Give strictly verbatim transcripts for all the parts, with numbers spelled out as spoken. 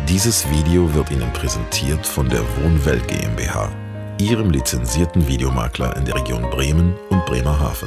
Dieses Video wird Ihnen präsentiert von der Wohnwelt GmbH, Ihrem lizenzierten Videomakler in der Region Bremen und Bremerhaven.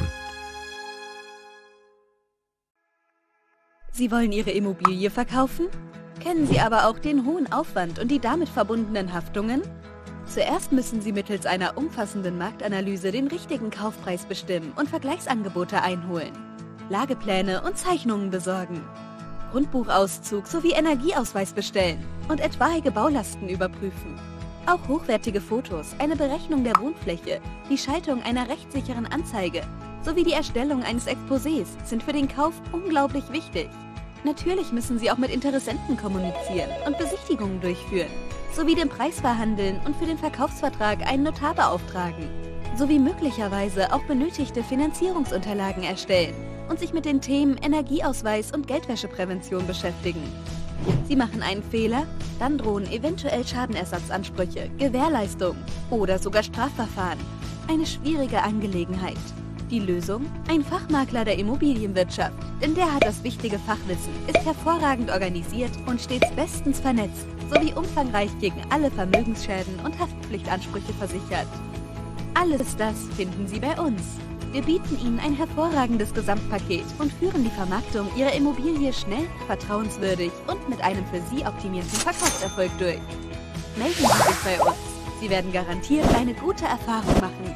Sie wollen Ihre Immobilie verkaufen? Kennen Sie aber auch den hohen Aufwand und die damit verbundenen Haftungen? Zuerst müssen Sie mittels einer umfassenden Marktanalyse den richtigen Kaufpreis bestimmen und Vergleichsangebote einholen, Lagepläne und Zeichnungen besorgen, Grundbuchauszug sowie Energieausweis bestellen und etwaige Baulasten überprüfen. Auch hochwertige Fotos, eine Berechnung der Wohnfläche, die Schaltung einer rechtssicheren Anzeige sowie die Erstellung eines Exposés sind für den Kauf unglaublich wichtig. Natürlich müssen Sie auch mit Interessenten kommunizieren und Besichtigungen durchführen, sowie den Preis verhandeln und für den Verkaufsvertrag einen Notar beauftragen, sowie möglicherweise auch benötigte Finanzierungsunterlagen erstellen und sich mit den Themen Energieausweis und Geldwäscheprävention beschäftigen. Sie machen einen Fehler, dann drohen eventuell Schadenersatzansprüche, Gewährleistung oder sogar Strafverfahren. Eine schwierige Angelegenheit. Die Lösung? Ein Fachmakler der Immobilienwirtschaft, denn der hat das wichtige Fachwissen, ist hervorragend organisiert und stets bestens vernetzt, sowie umfangreich gegen alle Vermögensschäden und Haftpflichtansprüche versichert. Alles das finden Sie bei uns. Wir bieten Ihnen ein hervorragendes Gesamtpaket und führen die Vermarktung Ihrer Immobilie schnell, vertrauenswürdig und mit einem für Sie optimierten Verkaufserfolg durch. Melden Sie sich bei uns. Sie werden garantiert eine gute Erfahrung machen.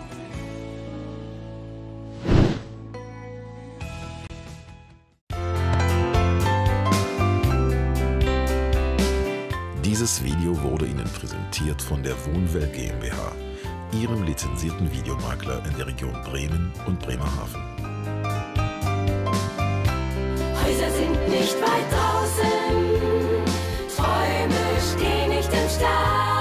Dieses Video wurde Ihnen präsentiert von der Wohnwelt GmbH, Ihrem lizenzierten Videomakler in der Region Bremen und Bremerhaven. Häuser sind nicht weit draußen, Träume stehen nicht im Stau.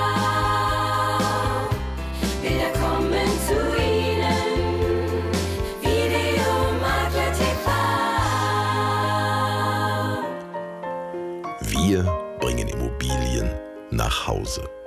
Bilder kommen zu Ihnen, Videomakler T V. Wir bringen Immobilien nach Hause.